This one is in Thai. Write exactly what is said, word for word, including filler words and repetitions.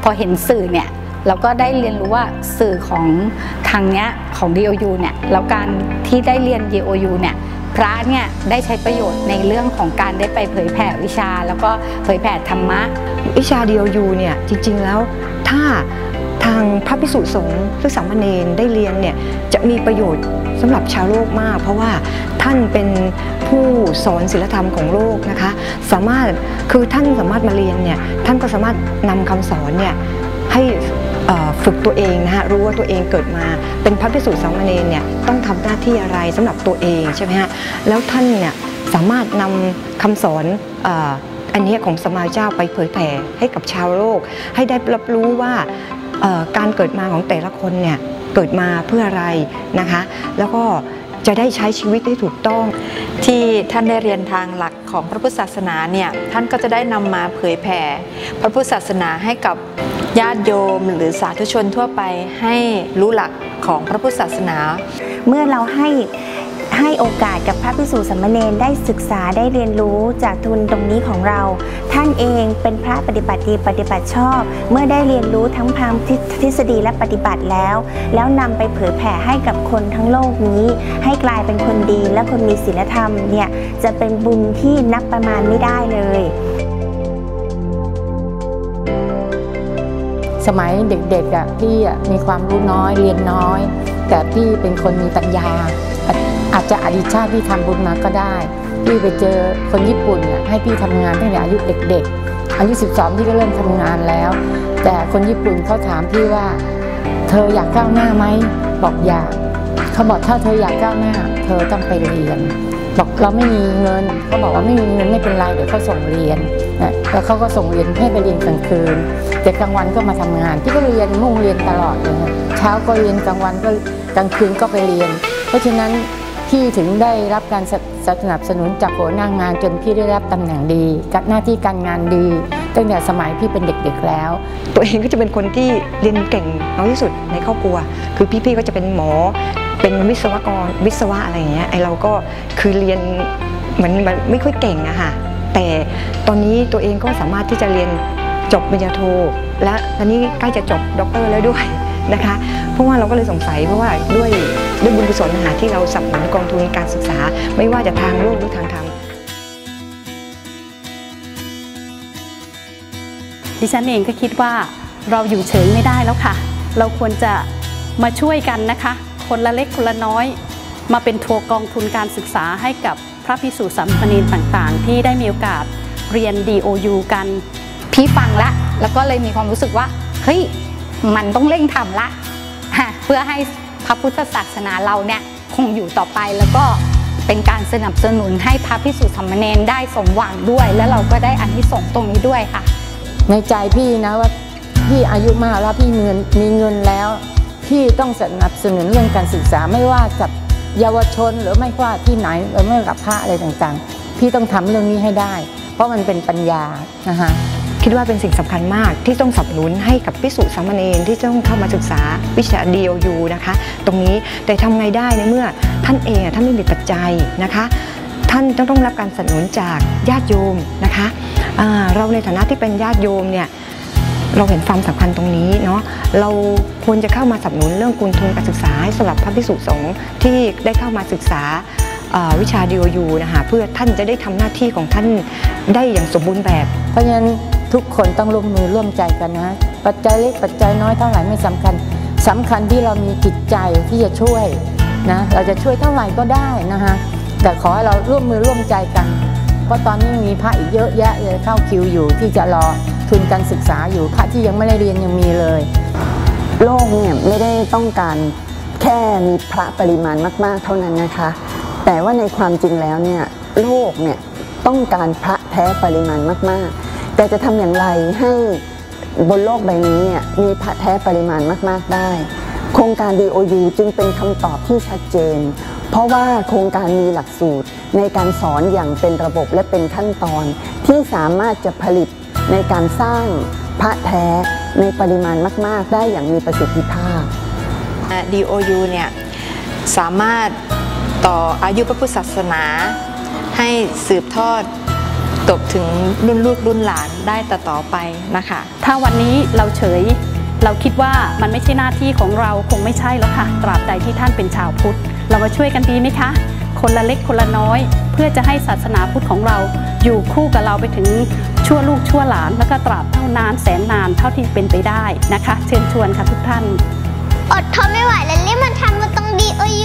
พอเห็นสื่อเนี่ยเราก็ได้เรียนรู้ว่าสื่อของทางเนี้ยของ ดี โอ ยู เนี่ยแล้วการที่ได้เรียน ดี โอ ยู เนี่ยพระเนี่ยได้ใช้ประโยชน์ในเรื่องของการได้ไปเผยแผ่วิชาแล้วก็เผยแผ่ธรรมะวิชา ดี โอ ยู เนี่ยจริงๆแล้วถ้าทางพระภิกษุสงฆ์หรือสามเณรได้เรียนเนี่ยจะมีประโยชน์สำหรับชาวโลกมากเพราะว่าท่านเป็นผู้สอนศีลธรรมของโลกนะคะสามารถคือท่านสามารถมาเรียนเนี่ยท่านก็สามารถนำคำสอนเนี่ยให้ฝึกตัวเองนะฮะรู้ว่าตัวเองเกิดมาเป็นพระภิกษุสามเณรเนี่ยต้องทำหน้าที่อะไรสำหรับตัวเองใช่ไหมฮะแล้วท่านเนี่ยสามารถนำคำสอนอันนี้ของสมมาเจ้าไปเผยแผ่ให้กับชาวโลกให้ได้รับรู้ว่าการเกิดมาของแต่ละคนเนี่ยเกิดมาเพื่ออะไรนะคะแล้วก็จะได้ใช้ชีวิตได้ถูกต้องที่ท่านได้เรียนทางหลักของพระพุทธศาสนาเนี่ยท่านก็จะได้นำมาเผยแผ่พระพุทธศาสนาให้กับญาติโยมหรือสาธุชนทั่วไปให้รู้หลักของพระพุทธศาสนาเมื่อเราให้ให้โอกาสกับพระภิกษุสามเณรได้ศึกษาได้เรียนรู้จากทุนตรงนี้ของเราท่านเองเป็นพระปฏิบัติดีปฏิบัติชอบเมื่อได้เรียนรู้ทั้งทางทฤษฎีและปฏิบัติแล้วแล้วนำไปเผยแผ่ให้กับคนทั้งโลกนี้ให้กลายเป็นคนดีและคนมีศีลธรรมเนี่ยจะเป็นบุญที่นับประมาณไม่ได้เลยสมัยเด็กๆอ่ะพี่มีความรู้น้อยเรียนน้อยแต่พี่เป็นคนมีปัญญาอาจจะอดีตชาติพี่ทำบุญมาก็ได้พี่ไปเจอคนญี่ปุ่นให้พี่ทำงานตั้งแต่อายุเด็กๆอายุสิบสองพี่ก็เริ่มทำงานแล้วแต่คนญี่ปุ่นเขาถามพี่ว่าเธออยากก้าวหน้าไหมบอกอยากเขาบอกถ้าเธออยากก้าวหน้าเธอต้องไปเรียนบอกเราไม่มีเงินเขาบอกว่าไม่มีเงินไม่เป็นไรเดี๋ยวเขาส่งเรียนนะแล้วเขาก็ส่งเรียนให้ไปเรียนกลางคืนแต่กลางวันก็มาทำงานพี่ก็เรียนมุ่งเรียนตลอดเลยเช้าก็เรียนกลางวันก็กลางคืนก็ไปเรียนเพราะฉะนั้นพี่ถึงได้รับการสนับสนุนจากหัวหน้างานจนพี่ได้รับตำแหน่งดีหน้าที่การงานดีตั้งแต่สมัยพี่เป็นเด็กๆแล้วตัวเองก็จะเป็นคนที่เรียนเก่งน้อยที่สุดในครอบครัวคือพี่ๆก็จะเป็นหมอเป็นวิศวกรวิศวะอะไรอย่างเงี้ยไอเราก็คือเรียนเหมือนมันไม่ค่อยเก่งอะค่ะแต่ตอนนี้ตัวเองก็สามารถที่จะเรียนจบปริญญาโทและตอนนี้ใกล้จะจบด็อกเตอร์แล้วด้วยนะคะเพราะว่าเราก็เลยสงสัยเพราะว่าด้วยด้วยบุญกุศลหาที่เราสนับสนุนกองทุนการศึกษาไม่ว่าจะทางโลกหรือทางธรรมดิฉันเองก็คิดว่าเราอยู่เฉยไม่ได้แล้วค่ะเราควรจะมาช่วยกันนะคะคนละเล็กคนละน้อยมาเป็นทัวร์กองทุนการศึกษาให้กับพระภิกษุสามเณรต่างๆที่ได้มีโอกาสเรียน ดี โอ ยู กันพี่ฟังละแล้วก็เลยมีความรู้สึกว่าเฮ้ยมันต้องเร่งทำละเพื่อให้พระพุทธศาสนาเราเนี่ยคงอยู่ต่อไปแล้วก็เป็นการสนับสนุนให้พระภิกษุสามเณรได้สมหวังด้วยแล้วเราก็ได้อานิสงส์ตรงนี้ด้วยค่ะในใจพี่นะว่าพี่อายุมากแล้วพี่มีเงินมีเงินแล้วพี่ต้องสนับสนุนเรื่องการศึกษาไม่ว่ากับเยาวชนหรือไม่ว่าที่ไหนหรือไม่กับพระอะไรต่างๆพี่ต้องทำเรื่องนี้ให้ได้เพราะมันเป็นปัญญานะคะคิดว่าเป็นสิ่งสำคัญมากที่ต้องสนับสนุนให้กับภิกษุสามเณรที่ต้องเข้ามาศึกษาวิชา ดี โอ ยู นะคะตรงนี้แต่ทำไงได้ในเมื่อท่านเองท่านไม่มีปัจจัยนะคะท่านต้องต้องรับการสนับสนุนจากญาติโยมนะคะเราในฐานะที่เป็นญาติโยมเนี่ยเราเห็นความสำคัญตรงนี้เนาะเราควรจะเข้ามาสนับสนุนเรื่องทุนการศึกษาให้สำหรับพระภิกษุสงฆ์ที่ได้เข้ามาศึกษาวิชา ดี โอ ยู นะคะเพื่อท่านจะได้ทำหน้าที่ของท่านได้อย่างสมบูรณ์แบบเพราะฉะนั้นทุกคนต้องร่วมมือร่วมใจกันนะปัจจัยเล็กปัจจัยน้อยเท่าไหร่ไม่สำคัญสำคัญที่เรามีจิตใจที่จะช่วยนะเราจะช่วยเท่าไหร่ก็ได้นะคะแต่ขอให้เราร่วมมือร่วมใจกันเพราะตอนนี้มีพระอีกเยอะแยะเลยเข้าคิวอยู่ที่จะรอทุนการศึกษาอยู่พระที่ยังไม่ได้เรียนยังมีเลยโลกเนี่ยไม่ได้ต้องการแค่มีพระปริมาณมากๆเท่านั้นนะคะแต่ว่าในความจริงแล้วเนี่ยโลกเนี่ยต้องการพระแท้ปริมาณมากๆแต่จะทำอย่างไรให้บนโลกใบนี้เนี่ยมีพระแท้ปริมาณมากๆได้โครงการ ดี โอ ยู จึงเป็นคำตอบที่ชัดเจนเพราะว่าโครงการมีหลักสูตรในการสอนอย่างเป็นระบบและเป็นขั้นตอนที่สามารถจะผลิตในการสร้างพระแท้ในปริมาณมากๆได้อย่างมีประสิทธิภาพดี โอ ยู เนี่ยสามารถต่ออายุพระพุทธศาสนาให้สืบทอดตกถึงรุ่นลูกรุ่นหลานได้ต่อๆไปนะคะถ้าวันนี้เราเฉยเราคิดว่ามันไม่ใช่หน้าที่ของเราคงไม่ใช่แล้วค่ะตราบใดที่ท่านเป็นชาวพุทธเรามาช่วยกันดีไหมคะคนละเล็กคนละน้อยเพื่อจะให้ศาสนาพุทธของเราอยู่คู่กับเราไปถึงชั่วลูกชั่วหลานแล้วก็ตราบเท่านานแสนนานเท่าที่เป็นไปได้นะคะเชิญชวนค่ะทุกท่านอดทนไม่ไหวแล้วรีบมาทำมันต้องดีโอยู